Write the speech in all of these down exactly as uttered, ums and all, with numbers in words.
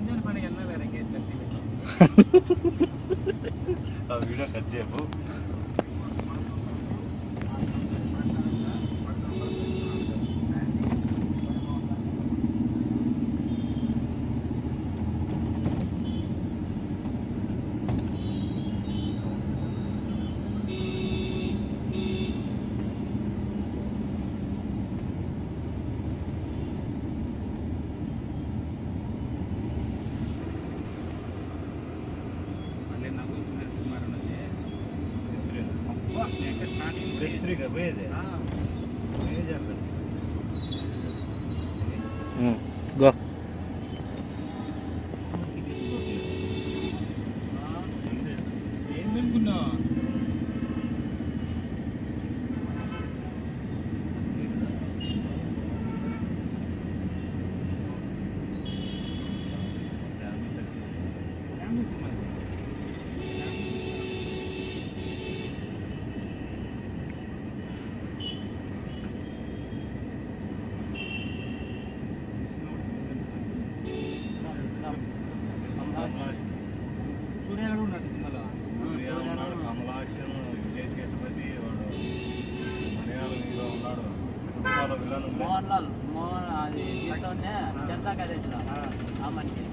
Video cut చేయకు. Go Mohanlal Mohan అది జనతా కాలేజీలో ఆ మనిషి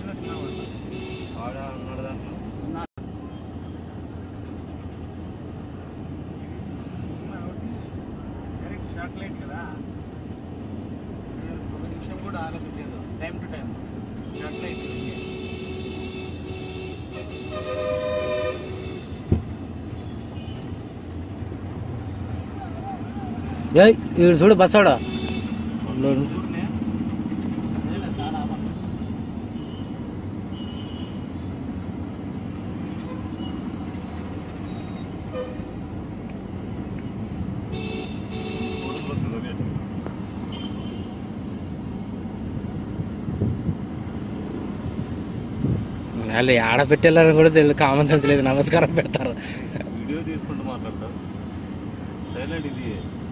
షార్ట్ లైట్ కదా, ఒక నిమిషం కూడా ఆలస్యం లేదు. Time to time short light. వీడు చూడు బస్సాడా వాళ్ళు ఆడ పెట్టేళ్ళని కూడా తెలియదు, కామన్ సెన్స్ లేదు. నమస్కారం పెడతారు. వీడియో తీసుకుంటూ మాట్లాడతారు. సైలెంట్ ఇది.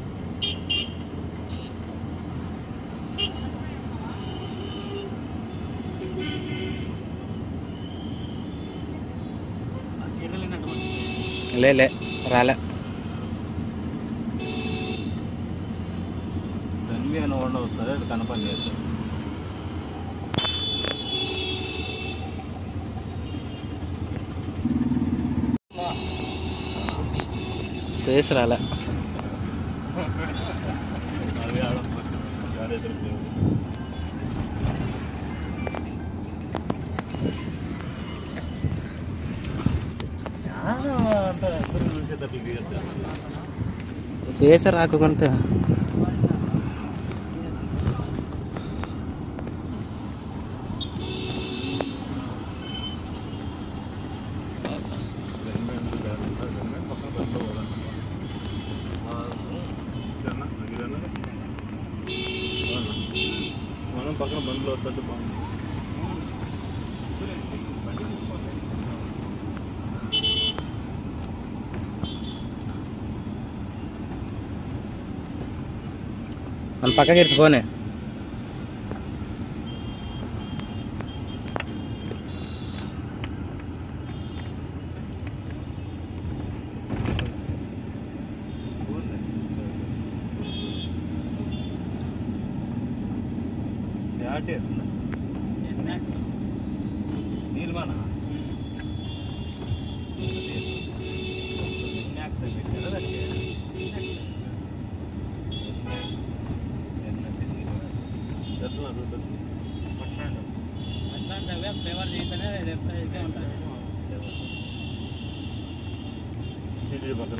లే లే రాలే. తన్వి అని వండ వస్తుంది, అది కనపని చేస్తుంది. ఫేస్ రాలే. అది ఆడ ఫేస్ రాకుంటే మనం పక్కన బండ్లో వస్తుంటే బాగుంది. మన పక్కకి ఇచ్చి పోనే. నీళ్ళమాన ఫ్లేవర్ చేస్తేనే లెఫ్ట్ సైడ్కే ఉంటుంది. పక్కన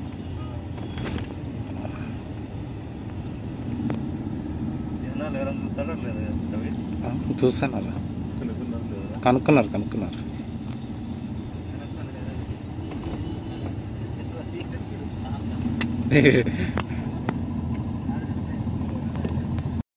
జనాలు ఎవరైనా చూస్తాడా లేదా? చూస్తున్నారు, కనుక్కున్నారు కనుక్కున్నారు